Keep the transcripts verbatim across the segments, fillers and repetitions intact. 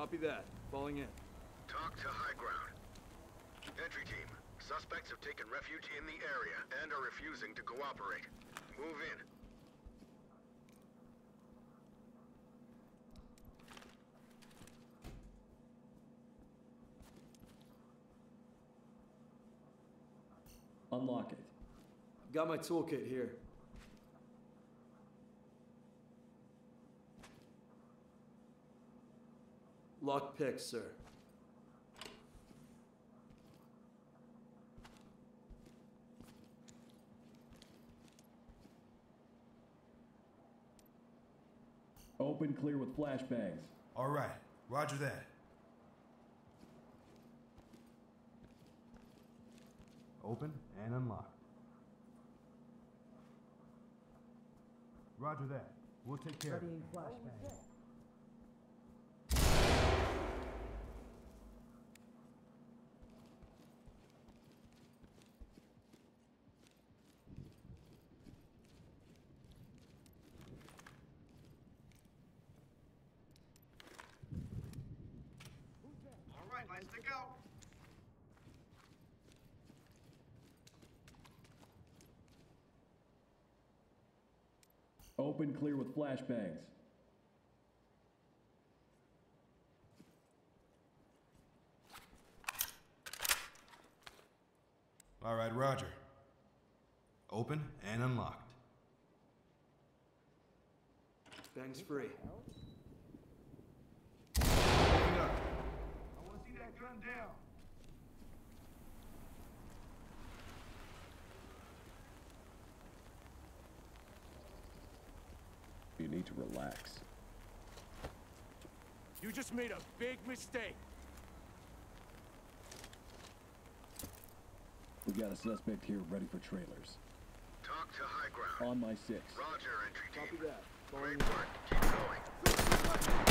Copy that. Falling in. Talk to high ground. Entry team, suspects have taken refuge in the area and are refusing to cooperate. Move in. Unlock it. Got my toolkit here. Lock pick, sir. Open clear with flashbangs. All right, roger that. Open and unlock. Roger that. We'll take care of it. Readying flashbang. All right, let's stick out. Open clear with flashbangs. All right, roger. Open and unlocked. Bangs free. Moving up. I want to see that gun down. You need to relax. You just made a big mistake. We got a suspect here ready for trailers. Talk to high ground. On my six. Roger, entry Copy team. that. Falling Great in. work. Keep going.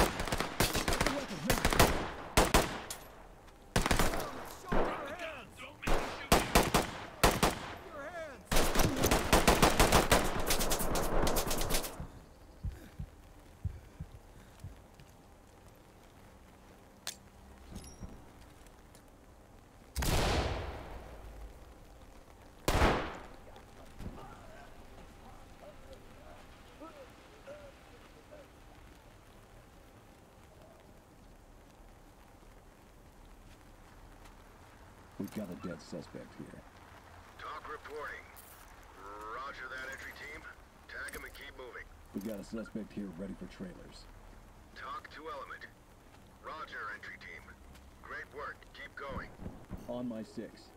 We've got a dead suspect here. Talk reporting. Roger that, entry team. Tag him and keep moving. We got a suspect here ready for trailers. Talk to element. Roger, entry team. Great work. Keep going. On my six.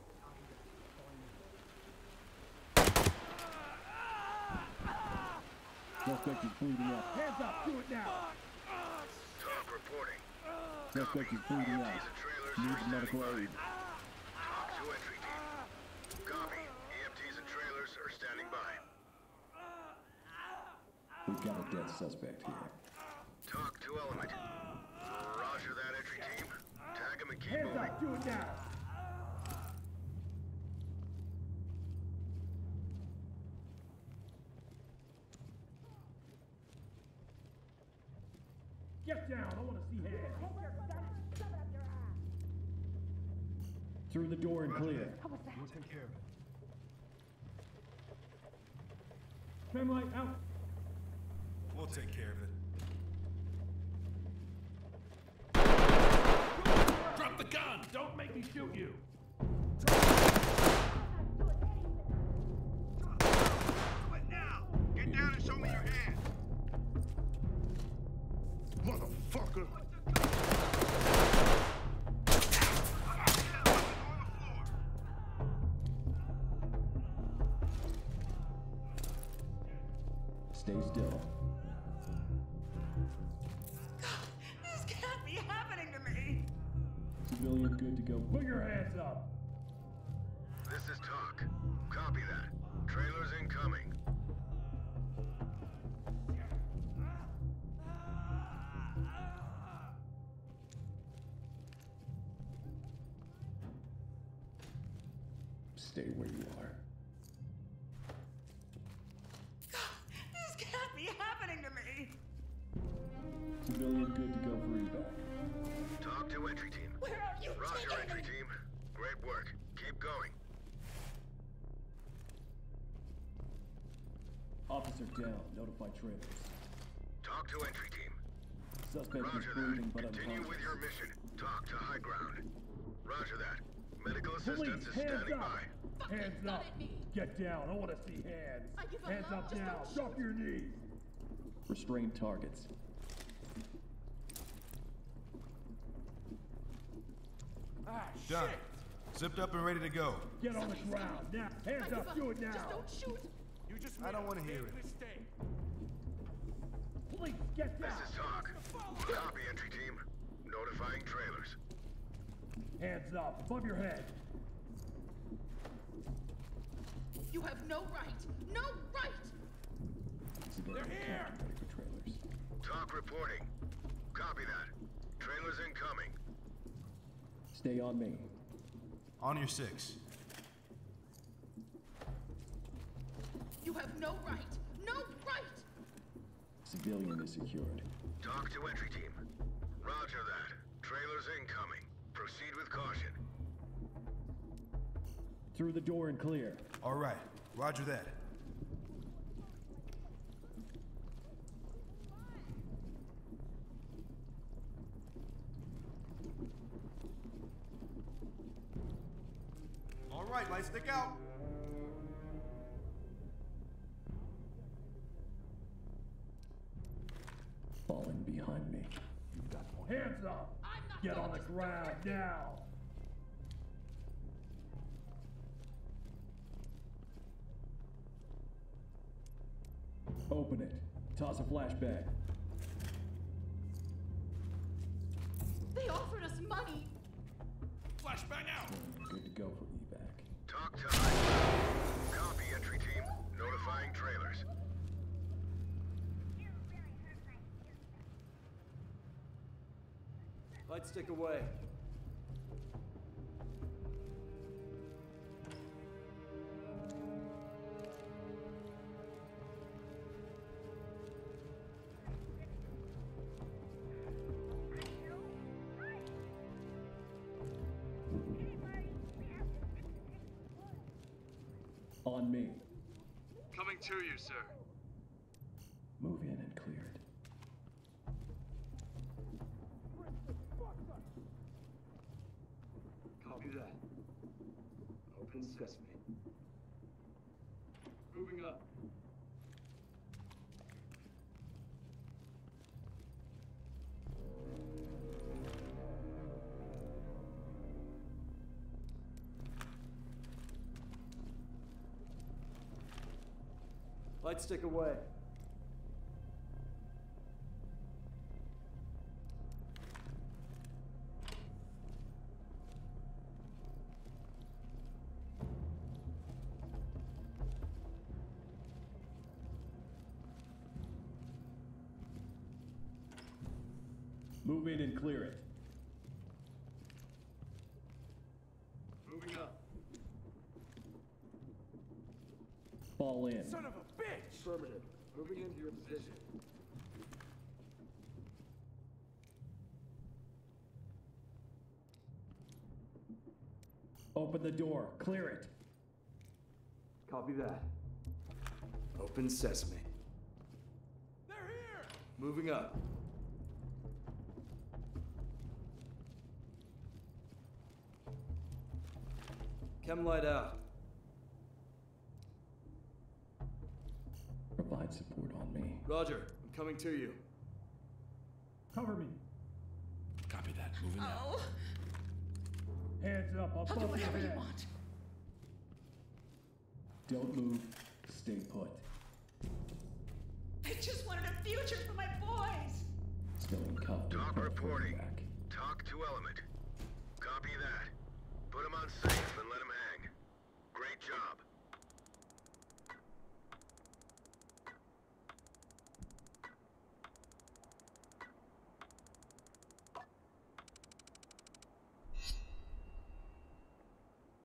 Suspect is bleeding out. Hands up! Do it now! Talk reporting. Suspect is bleeding out. E M Ts and trailers are Needs standing medical by. aid. Talk to entry team. Copy. E M Ts and trailers are standing by. We've got a dead suspect here. Talk to element. Roger that, entry team. Tag him and keep Hands moving. up, do it now! Get down, I want to see hands. Through the door and clear. We'll take care of it. Trimlight out. We'll take care of it. Drop the gun! Don't make me shoot you! Do it now! Get down and show me your hand! Motherfucker! Stay still. This can't be happening to me! Civilian good to go. Put your hands up. This is talk. Copy that. Trailers incoming. Stay where you are. This can't be happening to me! Civilian good to go for evac. Talk to entry team. Where are you Roger, taking entry me? team. Great work. Keep going. Officer down. Notify trailers. Talk to entry team. Suspect is Roger breathing but that. Continue with your unconscious. mission. Talk to high ground. Roger that. Medical Police, assistance is hands standing up! by. Fucking Hands gun up! at me. Get down, I want to see hands! I give up Hands now, up just now! don't Drop shoot. your knees! Restrain targets. Ah, Done. shit! Zipped up and ready to go. Get on the ground, now! I Hands give up, up. do it now! Just don't shoot. You just I made don't a wanna hear big it. mistake. Police, get down! This is Talk. Copy, entry team. Notifying trailers. Hands up, above your head! You have no right. No right. Civilian They're here! captain ready for trailers. Talk reporting. Copy that. Trailers incoming. Stay on me. On your six. You have no right. No right. Civilian is secured. Talk to entry team. Roger that. Trailers incoming. Proceed with caution. Through the door and clear. All right. Roger that. All right, lights stick out. Falling behind me. Hands up! I'm not Get going on the to ground, start. now! Open it. Toss a flashbang. They offered us money. Flashbang out! Good to go for evac. Talk to high ground. Copy, entry team. Notifying trailers. Light stick away. On me. Coming to you, sir. Move in and cleared. Copy that. Open sesame. Moving up. Light stick away. Move in and clear it. Moving up. Fall in. Son of a bitch! Affirmative. Moving into your position. Open the door. Clear it. Copy that. Open sesame. They're here! Moving up. Chem light out. Provide support on me. Roger, I'm coming to you. Cover me! Copy that. Moving out. Oh, Hands up, I'll do above your whatever you head! want. Don't move. Stay put. I just wanted a future for my boys. Still in cuffed. and Talk held for reporting. evac. Talk to element. Copy that. Put him on safe and let